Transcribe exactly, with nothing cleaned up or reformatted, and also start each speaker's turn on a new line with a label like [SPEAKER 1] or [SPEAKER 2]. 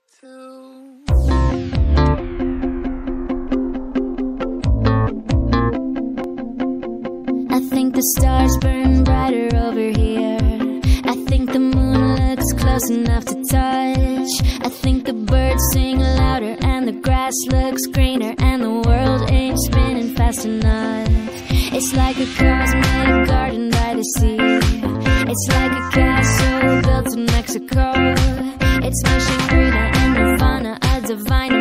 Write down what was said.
[SPEAKER 1] too.
[SPEAKER 2] I think the stars burn brighter over here. I think the moon looks close enough to touch. I think the birds sing louder and the grass looks greener and the world ain't spinning fast enough. It's like a cosmic garden by the sea. It's like a castle built in Mexico. It's Shangri-La and Nirvana, a divine